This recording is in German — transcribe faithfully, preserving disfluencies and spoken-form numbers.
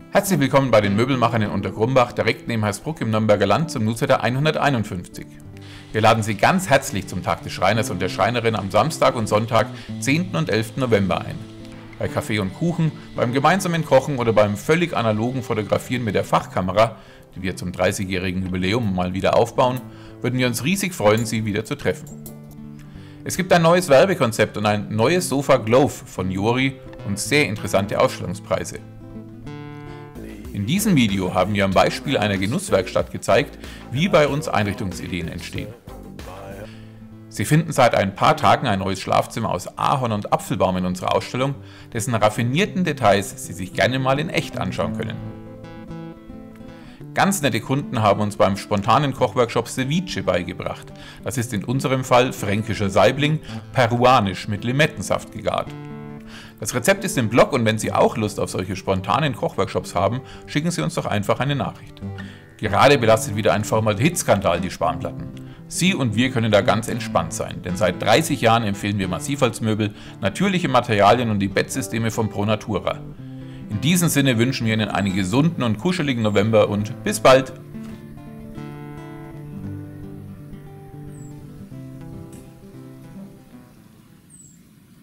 Herzlich willkommen bei den Möbelmachern in Untergrumbach, direkt neben Hersbruck im Nürnberger Land zum Newsletter hunderteinundfünfzig. Wir laden Sie ganz herzlich zum Tag des Schreiners und der Schreinerin am Samstag und Sonntag, zehnten und elften November ein. Bei Kaffee und Kuchen, beim gemeinsamen Kochen oder beim völlig analogen Fotografieren mit der Fachkamera, die wir zum dreißigjährigen Jubiläum mal wieder aufbauen, würden wir uns riesig freuen, Sie wieder zu treffen. Es gibt ein neues Werbekonzept und ein neues Sofa Glove von Jori und sehr interessante Ausstellungspreise. In diesem Video haben wir am Beispiel einer Genusswerkstatt gezeigt, wie bei uns Einrichtungsideen entstehen. Sie finden seit ein paar Tagen ein neues Schlafzimmer aus Ahorn und Apfelbaum in unserer Ausstellung, dessen raffinierten Details Sie sich gerne mal in echt anschauen können. Ganz nette Kunden haben uns beim spontanen Kochworkshop Ceviche beigebracht. Das ist in unserem Fall fränkischer Saibling, peruanisch mit Limettensaft gegart. Das Rezept ist im Blog und wenn Sie auch Lust auf solche spontanen Kochworkshops haben, schicken Sie uns doch einfach eine Nachricht. Gerade belastet wieder ein Formaldehyd-Skandal die Spanplatten. Sie und wir können da ganz entspannt sein, denn seit dreißig Jahren empfehlen wir Massivholzmöbel, natürliche Materialien und die Bettsysteme von Pro Natura. In diesem Sinne wünschen wir Ihnen einen gesunden und kuscheligen November und bis bald!